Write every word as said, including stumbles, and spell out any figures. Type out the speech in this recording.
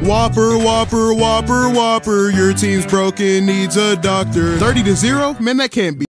Whopper, Whopper, Whopper, Whopper. Your team's broken, needs a doctor. thirty to zero? Man, that can't be.